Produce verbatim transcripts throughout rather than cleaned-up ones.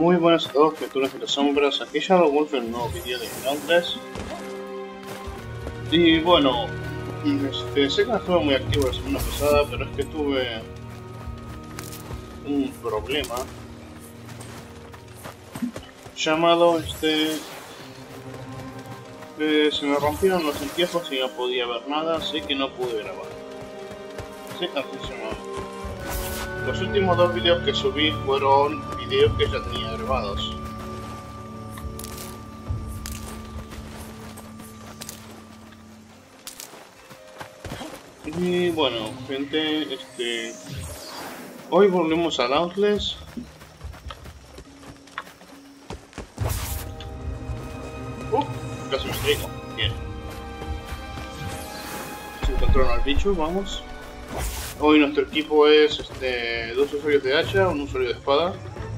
Muy buenas a todos, criaturas de las sombras, aquí Shadow Wolf en un nuevo vídeo de Dauntless. Y bueno, este, sé que no estuve muy activo la semana pasada, pero es que tuve un problema llamado este... Eh, se me rompieron los anteojos y no podía ver nada, así que no pude grabar. Sí, así se llama. Los últimos dos vídeos que subí fueron vídeos que ya tenía grabados. Y bueno, gente, este... hoy volvemos a Dauntless. Uh, casi me caigo. Bien. Se encontraron al bicho, vamos. Hoy nuestro equipo es este, dos usuarios de hacha, un usuario de espada.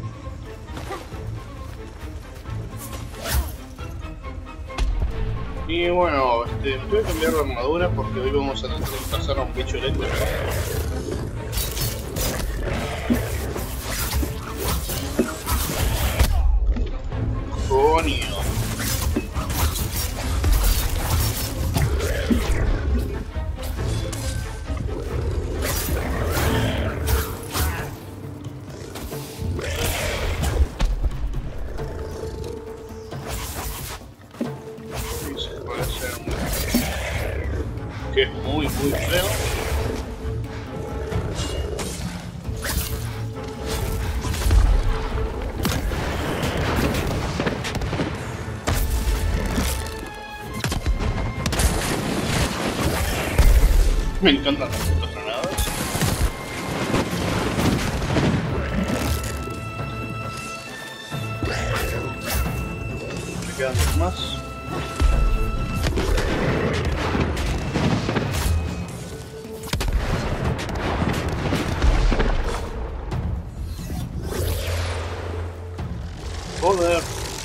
Y bueno, este, me tuve que cambiar la armadura porque hoy vamos a tener que cazar a un bicho eléctrico. Coño. Que es muy muy feo. Me encantan las putas granadas. Me quedan dos más. Joder.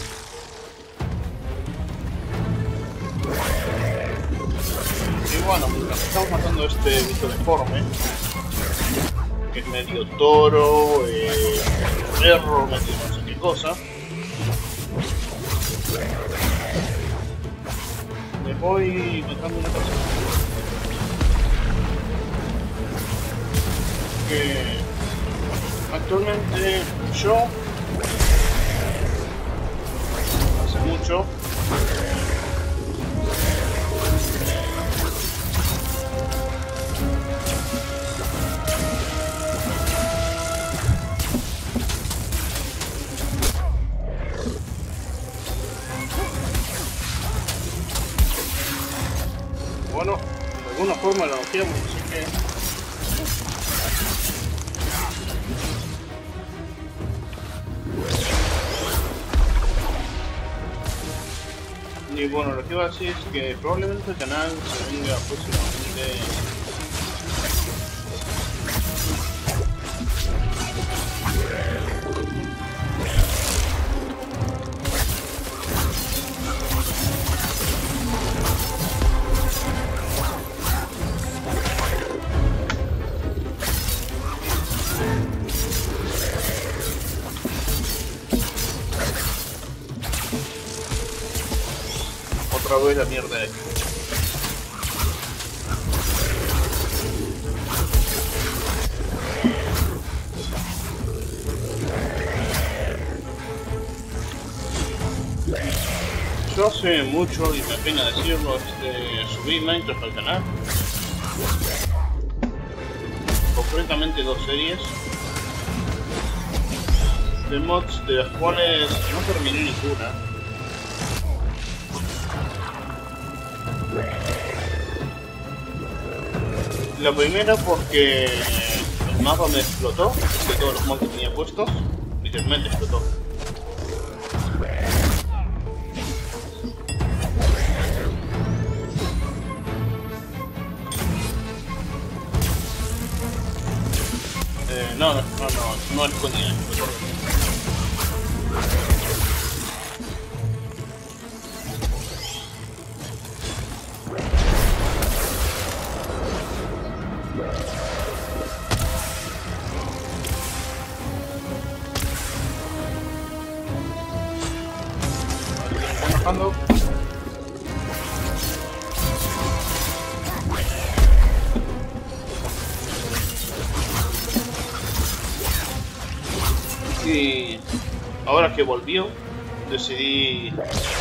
Y bueno, mientras estamos matando a este bicho deforme, que es medio toro, eh, perro, medio no sé qué cosa, me voy contando una cosa. Que actualmente yo mucho bueno, de alguna forma lo hacíamos, así que y bueno, lo que iba a decir es que probablemente el canal se venga próximamente otra vez la mierda de aquí. Yo hace mucho, y me apena decirlo, este, subí Minecraft al canal. Concretamente dos series de mods, de las cuales no terminé ninguna. La primera porque el mapa me explotó de todos los mods que tenía puestos, literalmente explotó. Eh, no, no, no, no, no escondía, explotó. Y ahora que volvió, decidí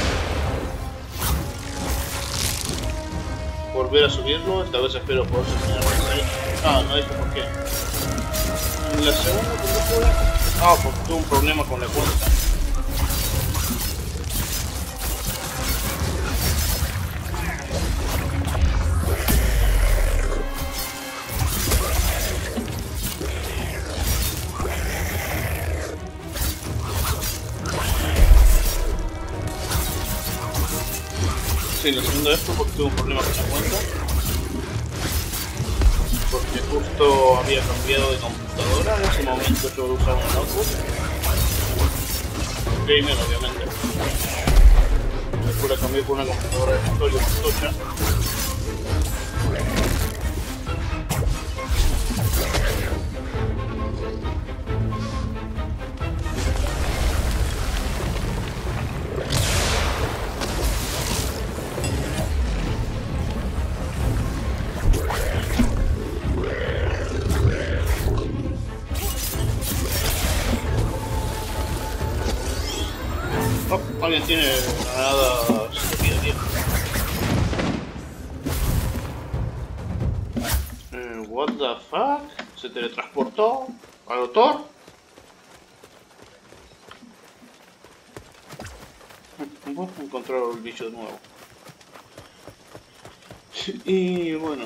volver a subirlo. Esta vez espero poder terminar la serie. Ah, no dije por qué. En la segunda película... Ah, porque tuve un problema con la cuenta. Sí, la segunda vez fue porque tuve un problema con la cuenta. Porque justo había cambiado de computadora. En ese momento yo usaba un notebook. Gamer, obviamente. Después la cambié por una computadora de escritorio tocha. Alguien tiene granadas de vida, tío. Eh, what the fuck? Se teletransportó al autor. Voy a encontrar el bicho de nuevo. Y bueno,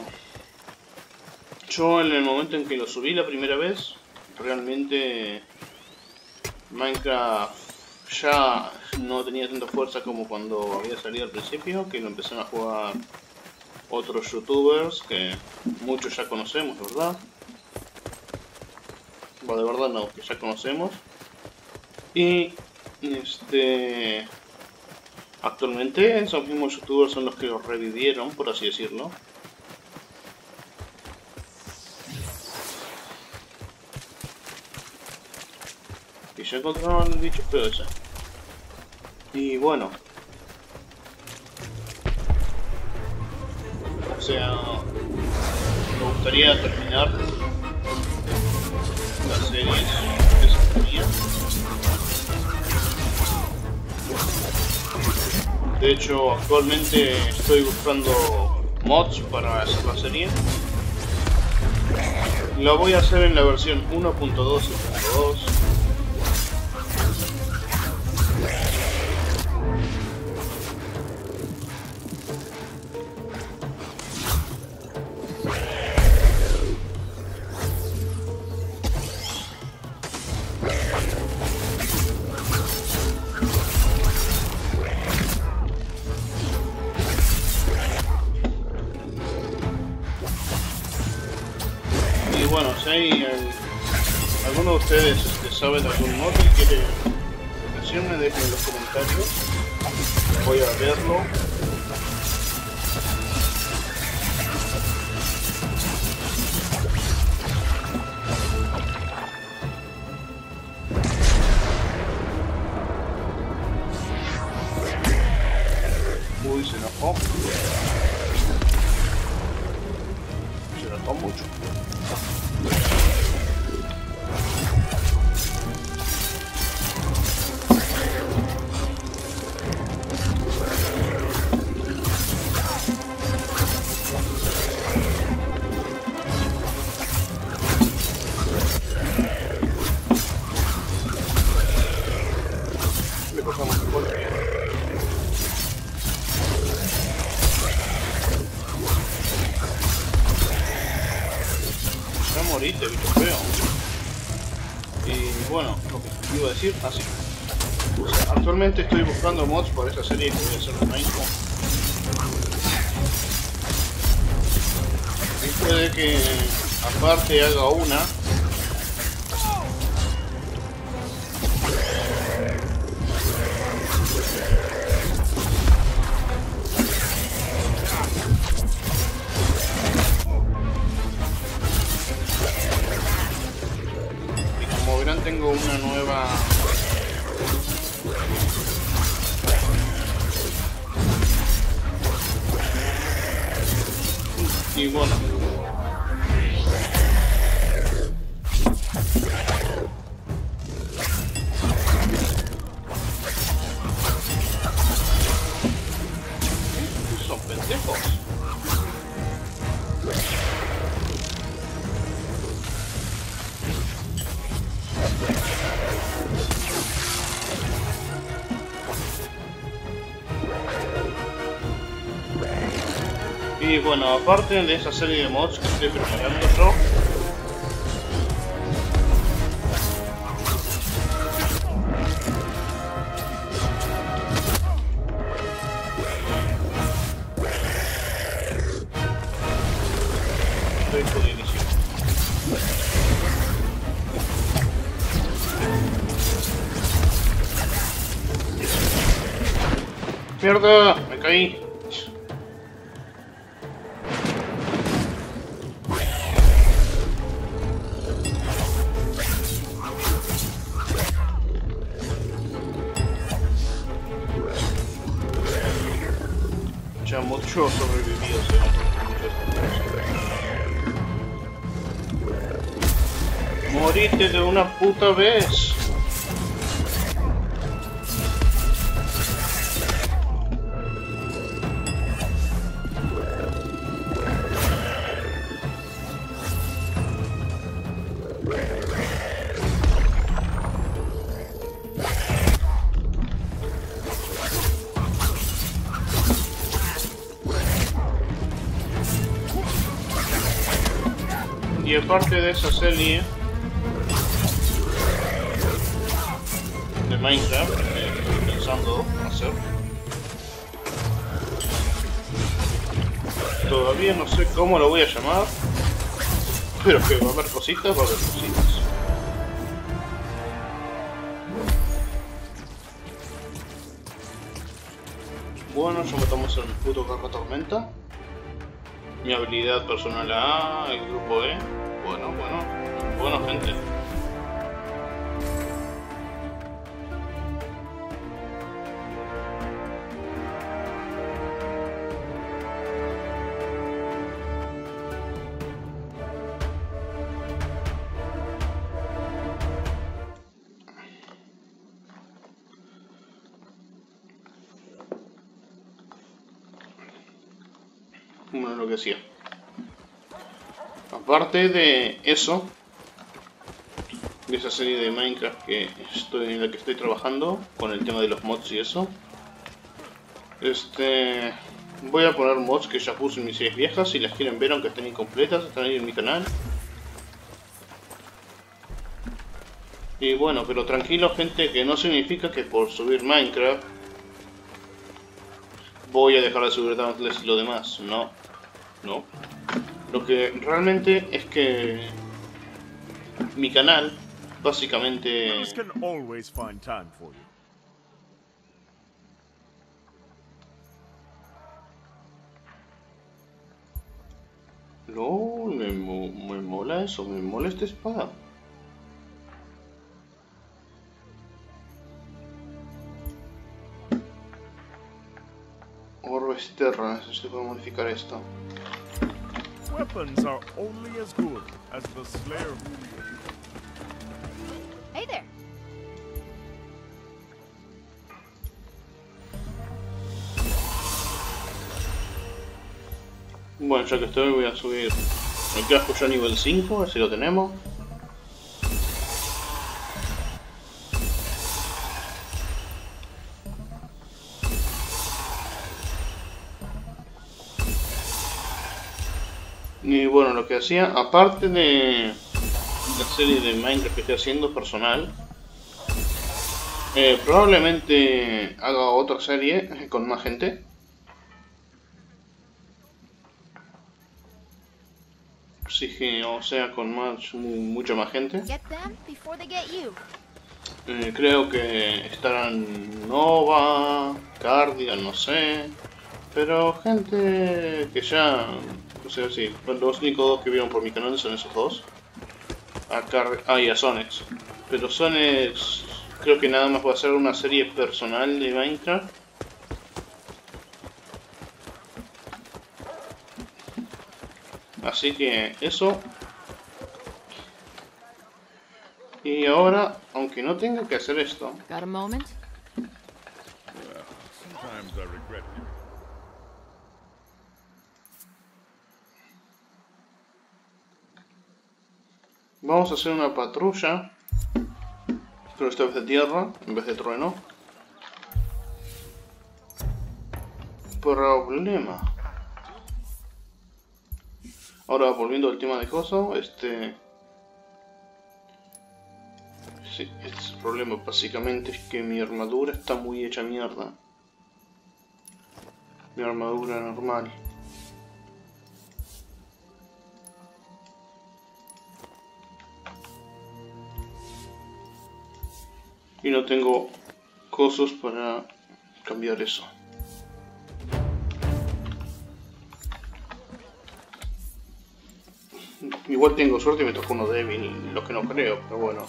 yo en el momento en que lo subí la primera vez, realmente Minecraft ya no tenía tanta fuerza como cuando había salido al principio, que lo empezaron a jugar otros youtubers que muchos ya conocemos, ¿verdad? Bueno, de verdad no, que ya conocemos. Y este actualmente esos mismos youtubers son los que lo revivieron, por así decirlo. Y ya encontraron el bicho feo ese. Y bueno, o sea, me gustaría terminar la serie que se tenía. De hecho, actualmente estoy buscando mods para hacer la serie. La voy a hacer en la versión uno punto dos punto dos. Bueno, si hay el, alguno de ustedes este, saben de algún mod que quiere decirme, dejen en los comentarios. Voy a verlo. Uy, se enojó. Se enojó mucho. Moriste, bicho feo. Y bueno, lo que iba a decir, así. O sea, actualmente estoy buscando mods para esta serie que voy a hacer de Minecraft. Y puede que aparte haga una. Tengo una nueva y bueno, Y bueno, aparte de esa serie de mods que estoy preparando yo, estoy jodidísimo. ¡Mierda! Me caí. Ya mucho sobrevivido, ¿sí? Morite de una puta vez. Y aparte de esa serie de Minecraft que estoy pensando hacer, todavía no sé cómo lo voy a llamar, pero que va a haber cositas, va a haber cositas. Bueno, yo me tomo el puto carro tormenta. Mi habilidad personal A, el grupo E. Bueno, bueno, bueno, gente. Bueno, lo que decía. Aparte de eso, de esa serie de Minecraft que estoy, en la que estoy trabajando, con el tema de los mods y eso, este, voy a poner mods que ya puse en mis series viejas. Si las quieren ver, aunque estén incompletas, están ahí en mi canal. Y bueno, pero tranquilo, gente, que no significa que por subir Minecraft voy a dejar de subir Dauntless y lo demás. No, no. Lo que realmente es que mi canal, básicamente... No, me, mo me mola eso, me mola esta espada. Orbes Terra, se puede modificar esto. Weapons are only as good as the slayer. Hey there. Bueno, ya que estoy voy a subir el casco ya a nivel cinco, a ver si lo tenemos. Y bueno, lo que hacía, aparte de la serie de Minecraft que estoy haciendo personal, eh, probablemente haga otra serie con más gente. Sí, que, o sea, con más, mucha más gente. Eh, creo que estarán Nova, Cardigan, no sé. Pero gente que ya... O sea, sí, los únicos dos que vieron por mi canal son esos dos. A Car ah, y a Sonex. Pero Sonex creo que nada más va a ser una serie personal de Minecraft. Así que eso. Y ahora, aunque no tenga que hacer esto. Got a moment? Well, sometimes I regret it. Vamos a hacer una patrulla, pero esta vez de tierra en vez de trueno. Problema. Ahora volviendo al tema de coso, este... Sí, el problema básicamente es que mi armadura está muy hecha mierda. Mi armadura normal. Y no tengo cosas para cambiar eso. Igual tengo suerte y me tocó uno débil, lo que no creo, pero bueno.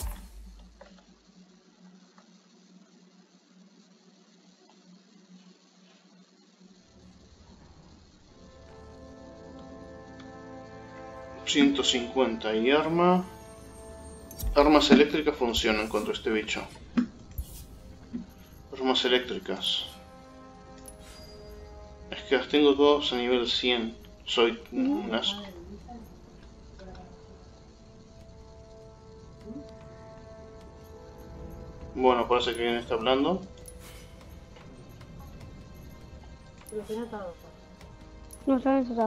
ciento cincuenta y arma. Armas eléctricas funcionan contra este bicho. Armas eléctricas. Es que las tengo todas a nivel cien. Soy un asco. Bueno, parece que alguien está hablando. No, está bien,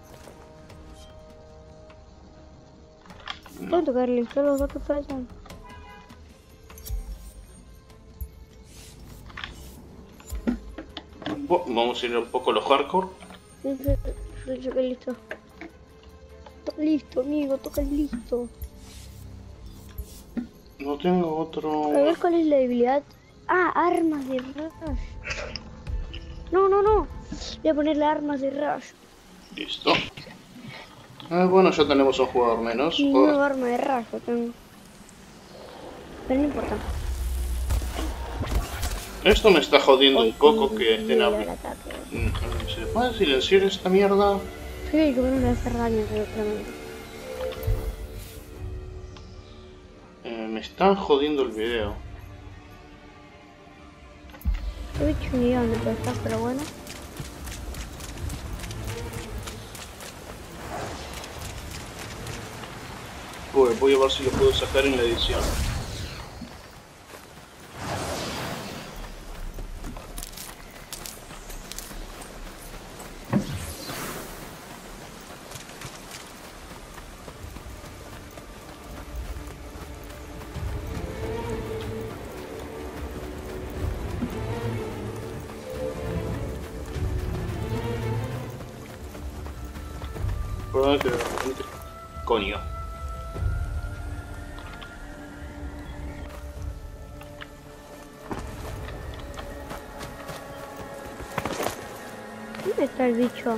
puedo tocarle, solo los gatos fallan. Vamos a ir un poco a los hardcore. Sí, sí, sí, toca listo. Toca listo, amigo, toca listo. No tengo otro... A ver cuál es la debilidad. Ah, armas de rush. No, no, no. Voy a ponerle armas de rush. Listo. Ah, bueno, ya tenemos un jugador menos. Mi nueva arma de rush lo tengo. Pero no importa. Esto me está jodiendo un poco que estén hablando. ataque. ¿Se le puede silenciar esta mierda? Sí, que no le hace daño, realmente. Eh, me están jodiendo el video. He hecho ni idea dónde puede estar, pero bueno. Pues voy a ver si lo puedo sacar en la edición. Perdón que realmente... Coño. ¿Dónde está el bicho?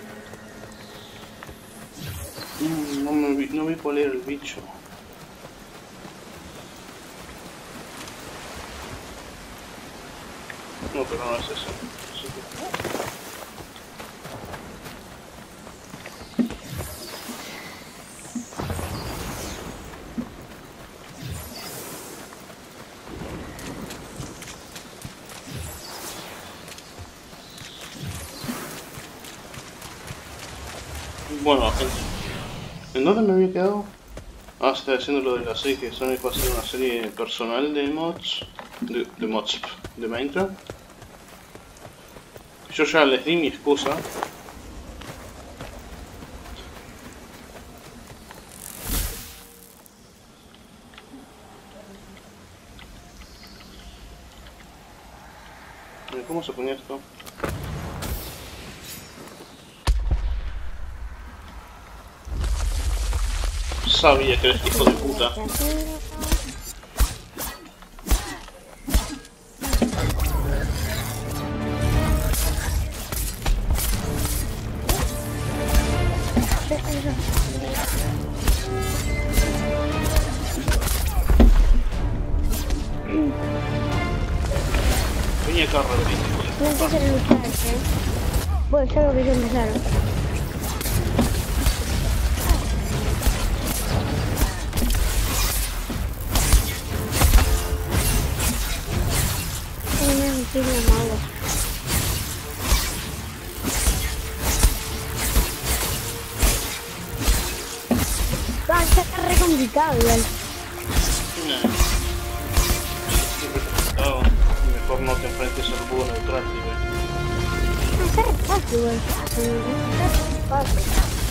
Mm, no, me vi, no vi cuál era el bicho. No, pero no es eso. Así que... Bueno, ¿en, ¿en dónde me había quedado? Ah, estaba haciendo lo de la serie, que Sonic va a hacer una serie personal de mods, de, de mods, de Minecraft. Yo ya les di mi excusa. ¿Cómo se ponía esto? Sabía que eres hijo de puta. Venía acá, Reverito. No empiezan a luchar, ¿eh? Bueno, es algo que ya empezaron. Sí, mi amado. Ah, está re complicado igual. Nah. Estoy representado. Mejor no te enfrentes al búho neutral, tío. No, está re fácil igual. Está re fácil.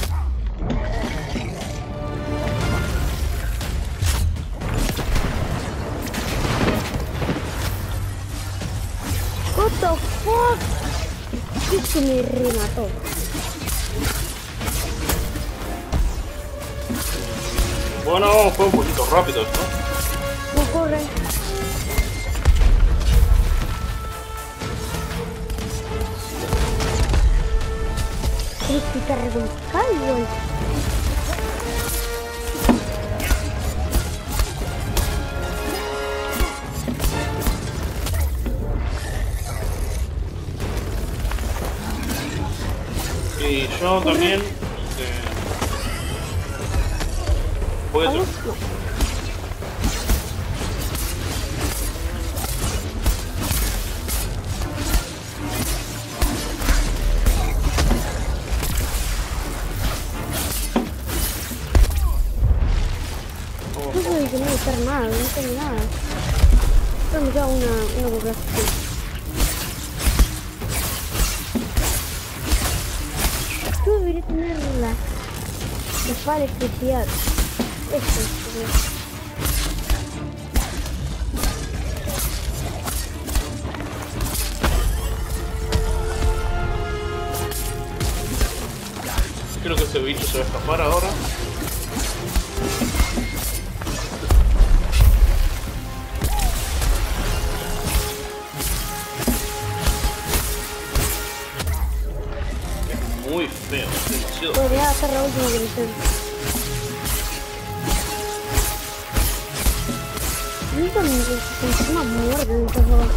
What the fuck? Esto me remató. Bueno, fue un poquito rápido esto. No corre. Creo que está revolcado igual. Y yo también. Este, voy a Vamos, tra- no. No sé que no voy a hacer nada, no tengo nada. Solo me queda una, una población. Yo debería tener la, la fala de electricidad. Esto es. Creo que este bicho se va a escapar ahora. Es muy feo, es demasiado. Podría hacer la última versión. Nunca me encima muerde en esta juego.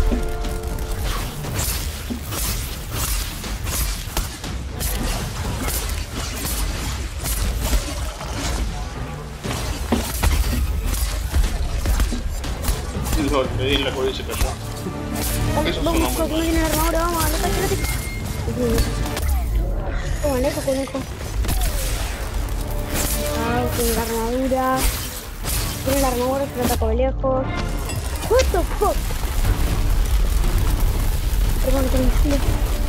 Lol, le di en la cola y se cayó. Vamos, Eso vamos, suena muy coco, no mal. tiene la armadura, vamos, andate, andate. Tómale, conejo. Ah, tiene la armadura. Tiene la armadura, se lo ataco de lejos. What the fuck? Perdón, tranquilo.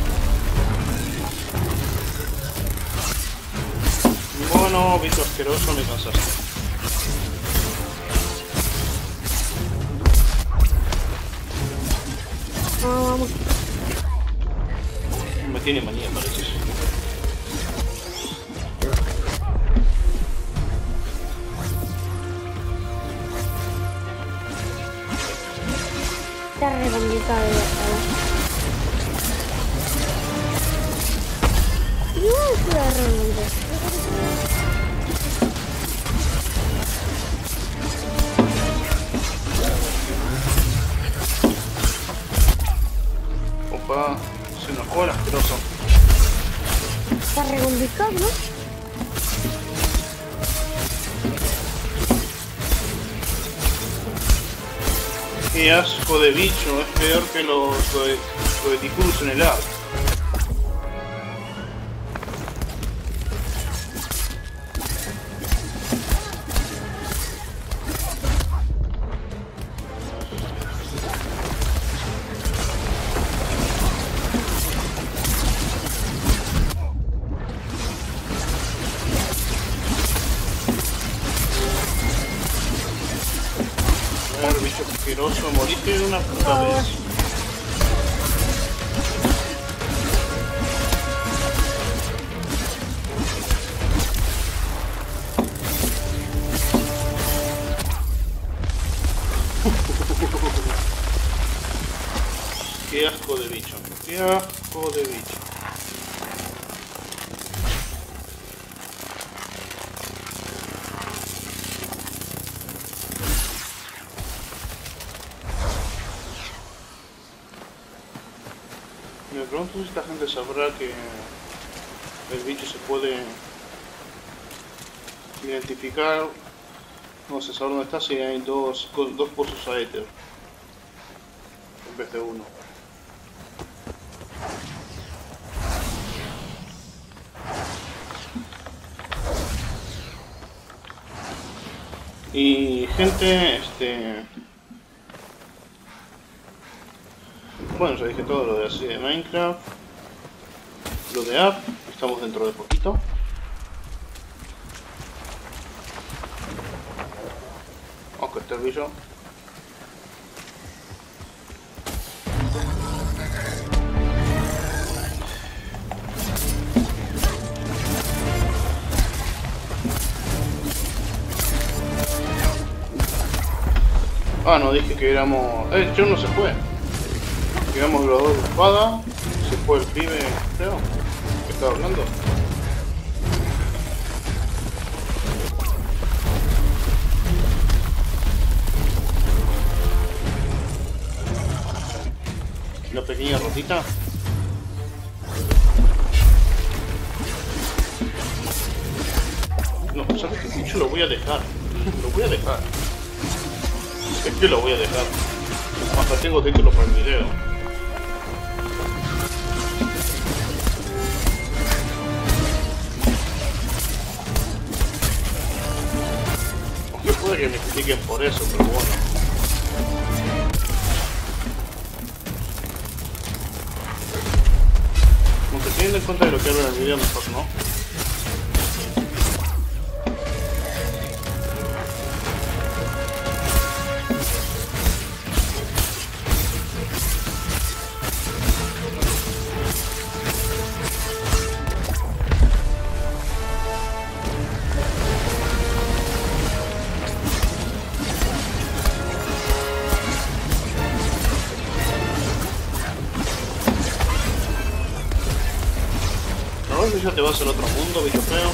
Bueno, bicho asqueroso, me cansaste. Vamos, vamos. Me tiene manía, parece. Está re complicado de verdad. Yo estoy agarrando. Opa, se enojó el asqueroso. Está re complicado, ¿no? Qué asco de bicho, es peor que los Goeticurus en el ar. A ver, bicho asqueroso, moriste de una puta vez. Qué asco de bicho, qué asco de bicho. Me pregunto si esta gente sabrá que el bicho se puede identificar, no sé saber dónde está si hay dos, dos pozos a éter en vez de uno. Y gente, este... bueno, ya dije todo lo de así de Minecraft. Lo de app, estamos dentro de poquito. Vamos con este bicho. Ah, no, dije que éramos... Eh, yo no se fue. Que éramos los dos de espada. Se fue el pibe, creo, que estaba hablando. La pequeña rotita. No, ¿sabes qué? Yo lo voy a dejar. Lo voy a dejar. Es que lo voy a dejar. Hasta tengo título para el video. Aunque puede que me critiquen por eso, pero bueno. Aunque teniendo en cuenta de lo que hablo en el video, mejor no. Ya te vas al otro mundo, bicho feo.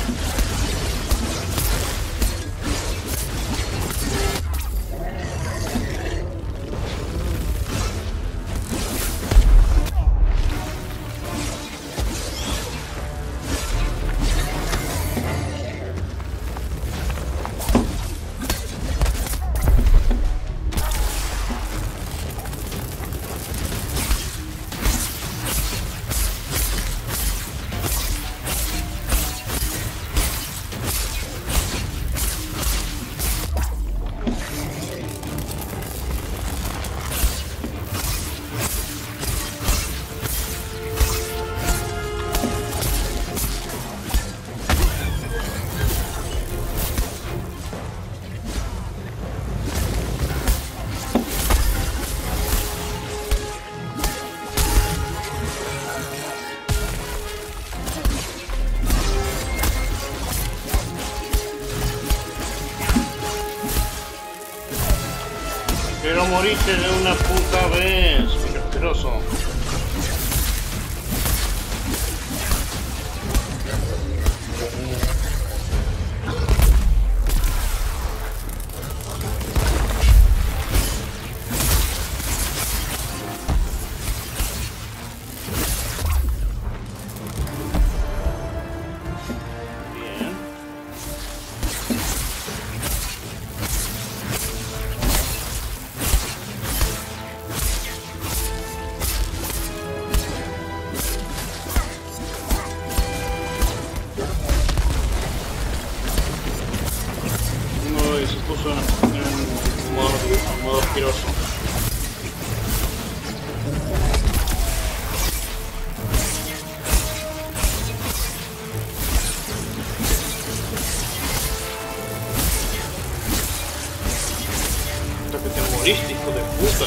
Quiero morirte de una puta vez, qué asqueroso. Hijo de puta.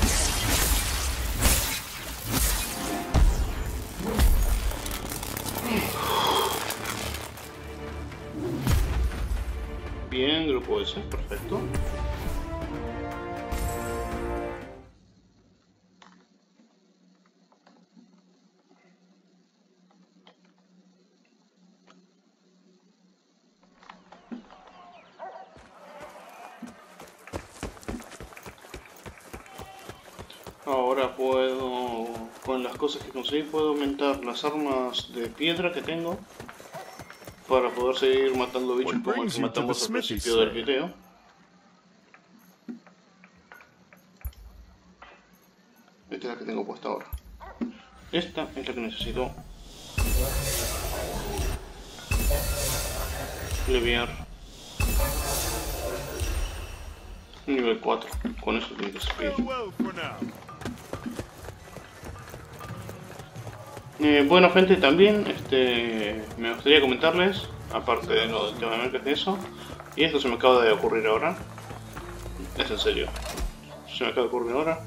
Bien, grupo ese, perfecto. Ahora puedo, con las cosas que conseguí, puedo aumentar las armas de piedra que tengo para poder seguir matando bichos como el que matamos al principio del video. Esta es la que tengo puesta ahora. Esta es la que necesito leviar. Nivel cuatro, con eso tiene que servir. Farewell for now. Eh, bueno gente, también este, me gustaría comentarles, aparte de lo del tema de mercas de eso, y esto se me acaba de ocurrir ahora, es en serio, se me acaba de ocurrir ahora.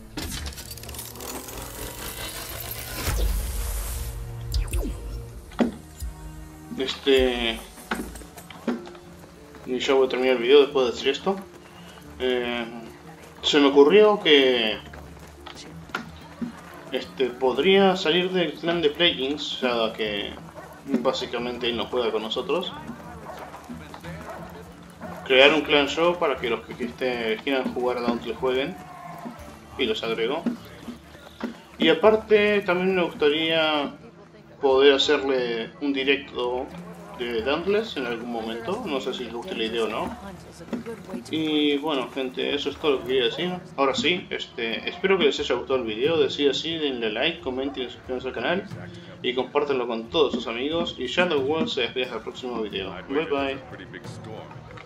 Este... Y ya voy a terminar el video después de decir esto. Eh, se me ocurrió que... Este, podría salir del clan de Playkings, ya que básicamente él no juega con nosotros. Crear un clan show para que los que, que este, quieran jugar a Dauntless jueguen. Y los agrego. Y aparte también me gustaría poder hacerle un directo de Dauntless en algún momento, no sé si les gusta la idea o no. Y bueno gente, eso es todo lo que quería decir. Ahora sí, este, espero que les haya gustado el video, decid así, denle like, comenten y suscríbanse al canal y compártanlo con todos sus amigos. Y Shadow World se despide hasta el próximo video. Bye bye.